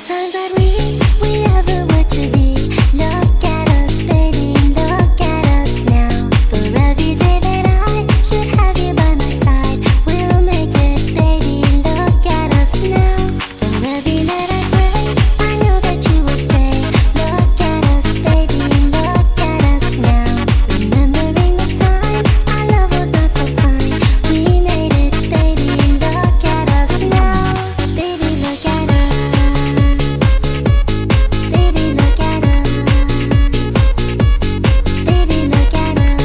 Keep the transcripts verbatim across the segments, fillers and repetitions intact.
times that we, we ever were to be. Look at us, baby, look at us now. For every day that I should have you by my side, we'll make it, baby, look at us now. For every night I pray, I know that you will say, look at us, baby, look at us now. Remembering the time our love was not so fine, we made it, baby, look at us now. Baby, look at us. Baby, look at us. Baby, look at us.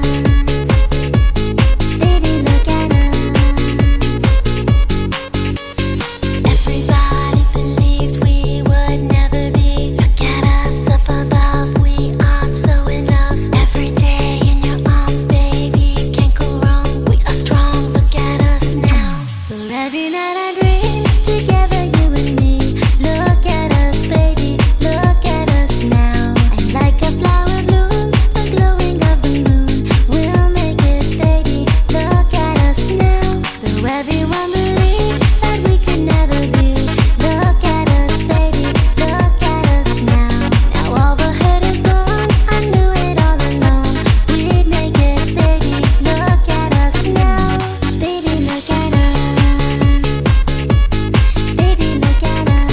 Baby, look at us. Everybody believed we would never be. Look at us up above, we are so in love. Every day in your arms, baby, can't go wrong. We are strong, look at us now. So every night I dream together, you and me. Look at us, baby, look at us now. And like a flower blooms, the glowing of the moon, we'll make it, baby, look at us now. Though everyone believed that we could never be, look at us, baby, look at us now. Now all the hurt is gone, I knew it all along. We'd make it, baby, look at us now. Baby, look at us. Baby, look at us.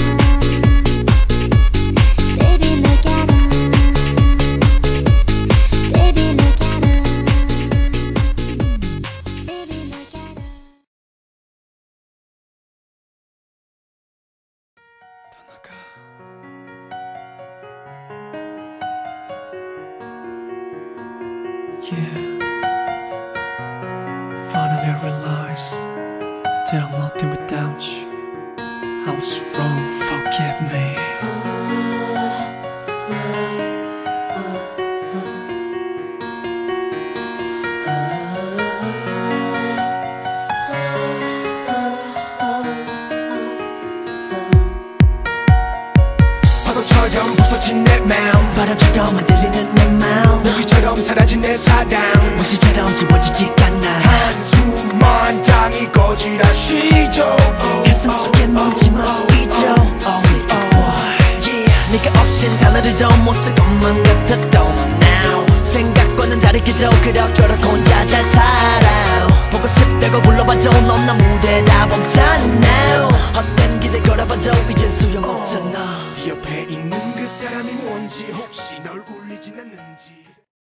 Baby, look at us. Baby, look at us. Baby, look at us. Yeah. Finally I realized that I'm nothing without you. I was wrong, forgive me. 파도처럼 부서진 내 마음, 바람처럼 흔들리는 내 마음, 모기처럼 사라진 내 사랑, 무시처럼 지워지지가 않아. 한숨만 당이 꺼지라 쉬죠. 가슴 속에 묻지마 스피죠. Oh, boy, yeah. 네가 없인 단어를 더 못 쓸 것만 같았던 now. 생각과는 다르게도 그럭저럭 혼자 잘 살아. 보고 싶다고 불러봐도 넌 나 무대 다 범잖아. 헛된 기대 걸어봐도 이젠 소용없잖아. 네 옆에 있는 그 사람이 뭔지 혹시 널 울리진 않는지.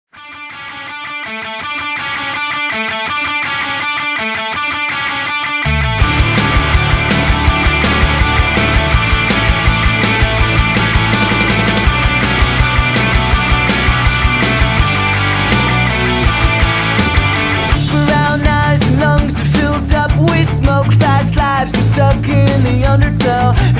Brown eyes and lungs are filled up with smoke. Fast lives, we're stuck in the undertow.